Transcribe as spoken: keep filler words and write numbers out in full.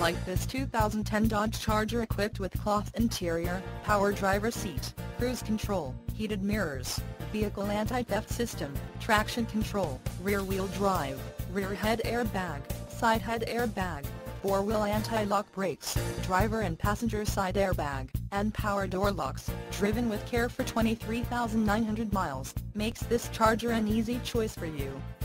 like this two thousand ten Dodge Charger equipped with cloth interior, power driver seat, cruise control, heated mirrors, vehicle anti-theft system, traction control, rear-wheel drive, rear head airbag, side head airbag, four-wheel anti-lock brakes, driver and passenger side airbag, and power door locks. Driven with care for twenty-three thousand nine hundred miles, makes this Charger an easy choice for you.